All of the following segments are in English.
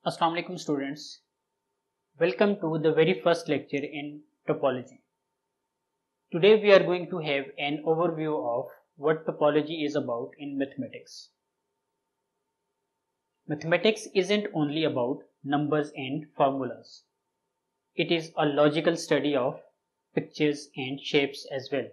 Assalamu alaikum students. Welcome to the very first lecture in topology. Today we are going to have an overview of what topology is about in mathematics. Mathematics isn't only about numbers and formulas. It is a logical study of pictures and shapes as well.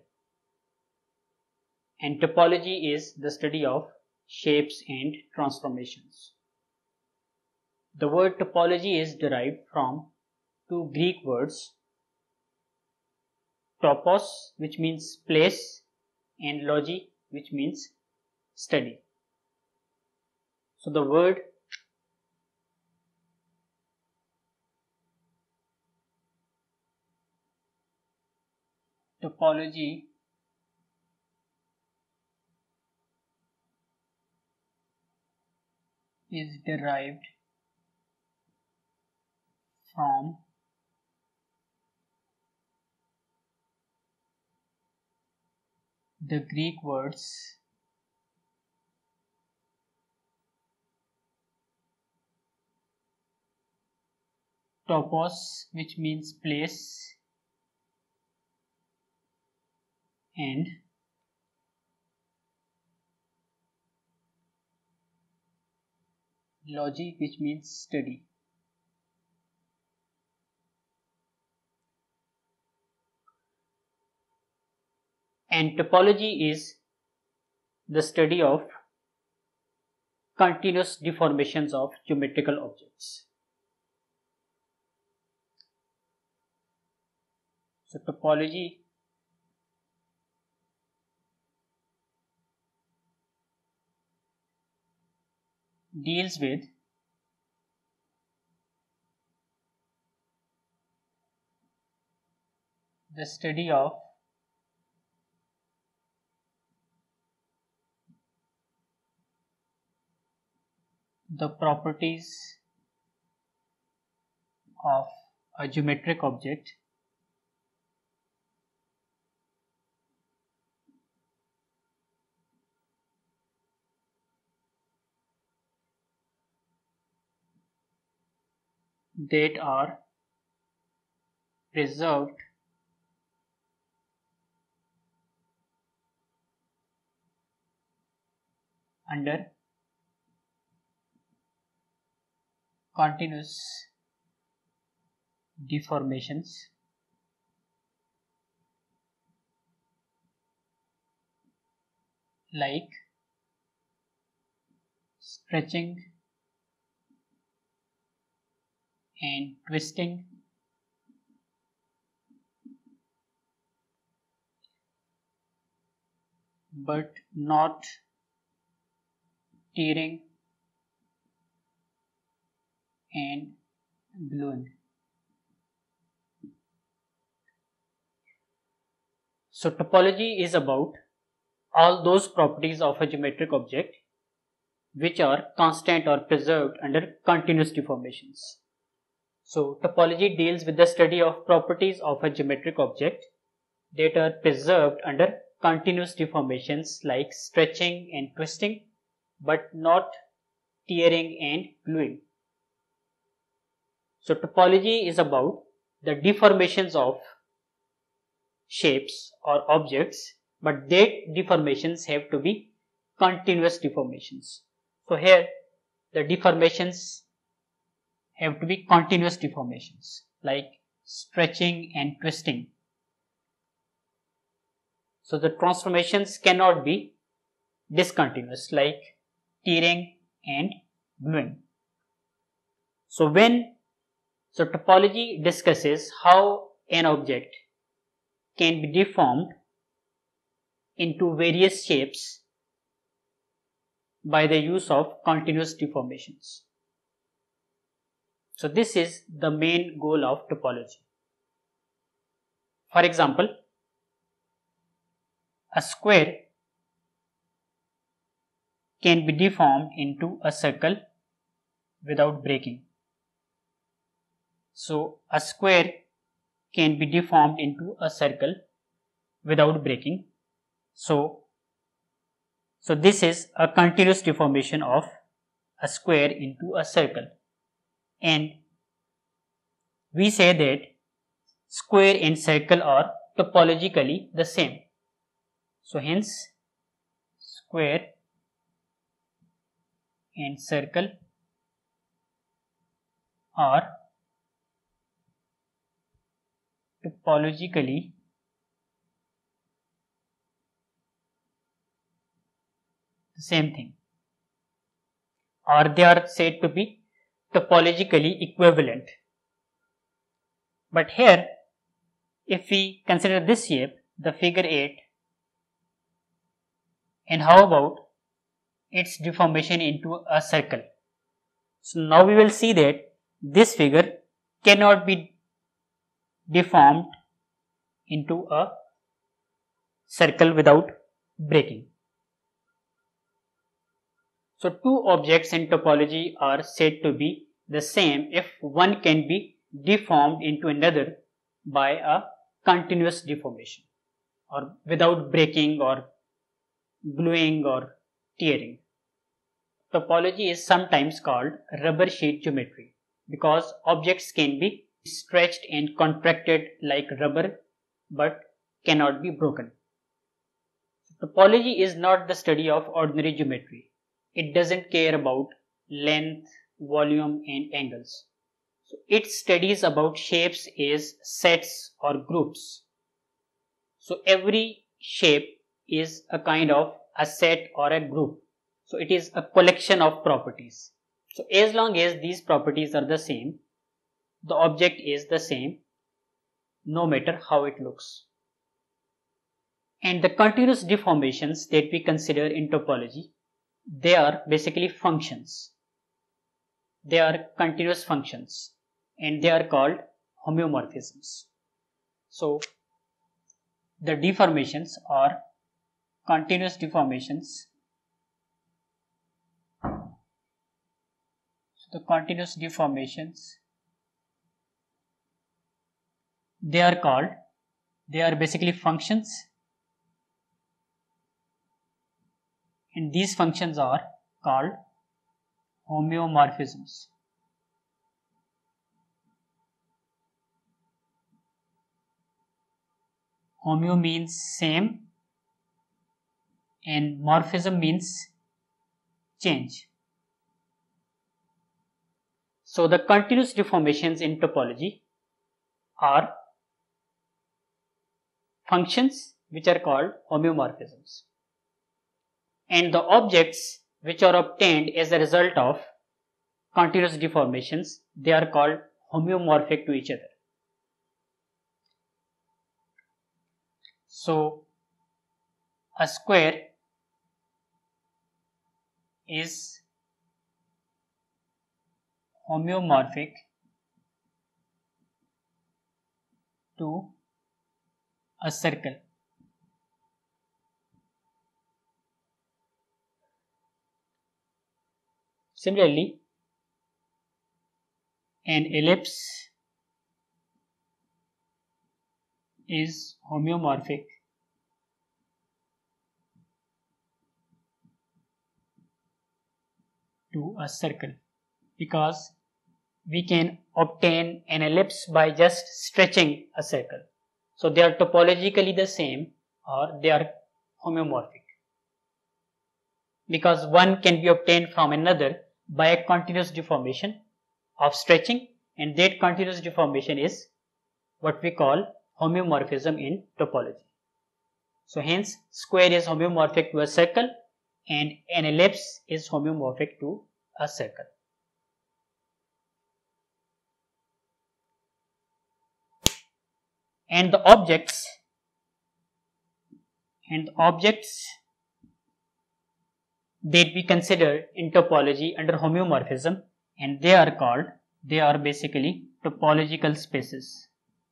And topology is the study of shapes and transformations. The word topology is derived from two Greek words, topos, which means place, and logi, which means study. So the word topology is derived from the Greek words topos, which means place, and logi, which means study. And topology is the study of continuous deformations of geometrical objects. So topology deals with the study of the properties of a geometric object that are preserved under continuous deformations like stretching and twisting, but not tearing and gluing. So topology is about all those properties of a geometric object which are constant or preserved under continuous deformations. So topology deals with the study of properties of a geometric object that are preserved under continuous deformations like stretching and twisting, but not tearing and gluing. So topology is about the deformations of shapes or objects, but that deformations have to be continuous deformations. So here the deformations have to be continuous deformations like stretching and twisting. So the transformations cannot be discontinuous like tearing and gluing. So topology discusses how an object can be deformed into various shapes by the use of continuous deformations. So this is the main goal of topology. For example, a square can be deformed into a circle without breaking. So a square can be deformed into a circle without breaking. So this is a continuous deformation of a square into a circle. and we say that square and circle are topologically the same. So hence square and circle are topologically the same thing, or they are said to be topologically equivalent. But here, if we consider this shape, the figure 8, and how about its deformation into a circle? So now we will see that this figure cannot be deformed into a circle without breaking. So two objects in topology are said to be the same if one can be deformed into another by a continuous deformation, or without breaking or gluing or tearing. Topology is sometimes called rubber sheet geometry because objects can be stretched and contracted like rubber but cannot be broken. Topology is not the study of ordinary geometry. It doesn't care about length, volume and angles. So it studies about shapes as sets or groups. So every shape is a kind of a set or a group. So it is a collection of properties. So as long as these properties are the same, the object is the same no matter how it looks. And the continuous deformations that we consider in topology, they are basically functions. They are continuous functions and they are called homeomorphisms. So the deformations are continuous deformations. So the continuous deformations, they are basically functions, and these functions are called homeomorphisms. Homeo means same and morphism means change. So the continuous deformations in topology are functions which are called homeomorphisms, and the objects which are obtained as a result of continuous deformations, they are called homeomorphic to each other. So a square is homeomorphic to a circle. Similarly, an ellipse is homeomorphic to a circle because we can obtain an ellipse by just stretching a circle. So they are topologically the same or they are homeomorphic because one can be obtained from another by a continuous deformation of stretching, and that continuous deformation is what we call homeomorphism in topology. So hence square is homeomorphic to a circle and an ellipse is homeomorphic to a circle. And the objects that we consider in topology under homeomorphism, and they are basically topological spaces.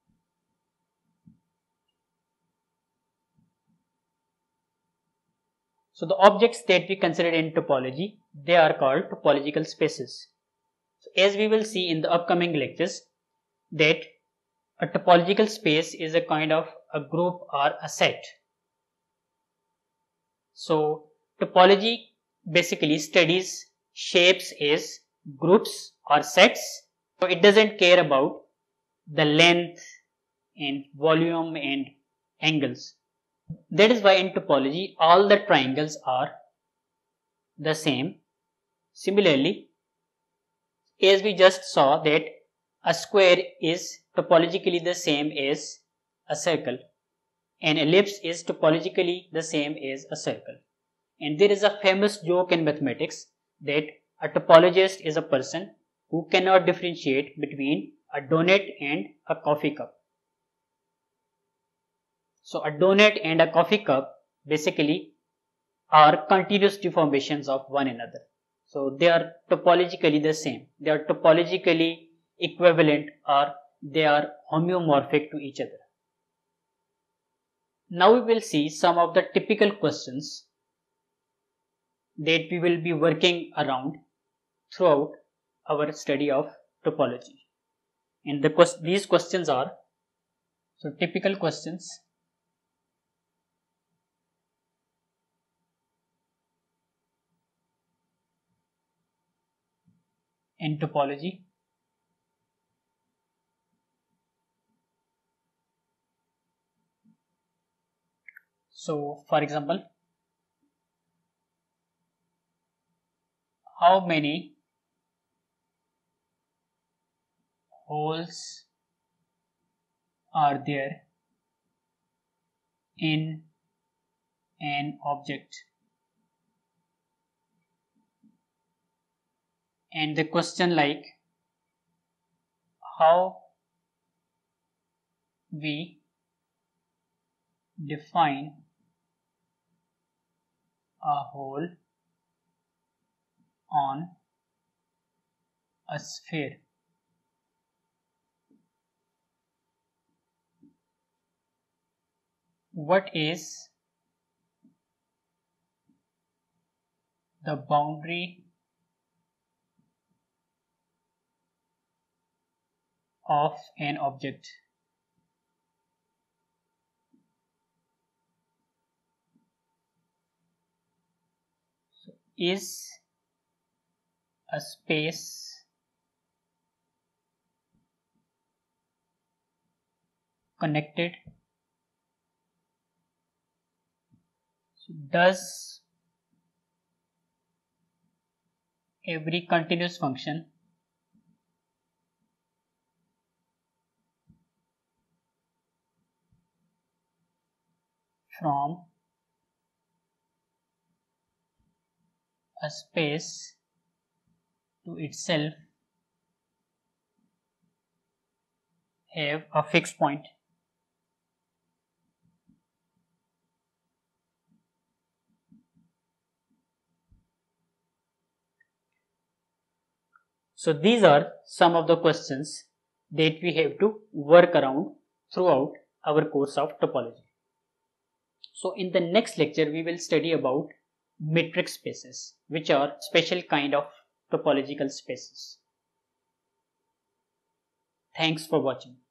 So the objects that we consider in topology, they are called topological spaces. So as we will see in the upcoming lectures, that a topological space is a kind of a group or a set. So topology basically studies shapes as groups or sets So it doesn't care about the length and volume and angles. That is why in topology all the triangles are the same. Similarly, as we just saw that a square is topologically the same as a circle, an ellipse is topologically the same as a circle. And there is a famous joke in mathematics that a topologist is a person who cannot differentiate between a donut and a coffee cup. So a donut and a coffee cup basically are continuous deformations of one another. So they are topologically the same. They are topologically equivalent, or they are homeomorphic to each other. Now we will see some of the typical questions that we will be working around throughout our study of topology. And these questions are, so typical questions. In topology. So for example, how many holes are there in an object? And the question like how we define a hole on a sphere. What is the boundary of an object? So, is a space connected? So, does every continuous function from a space to itself have a fixed point? So these are some of the questions that we have to work around throughout our course of topology. So in the next lecture we will study about metric spaces, which are special kind of topological spaces. Thanks for watching.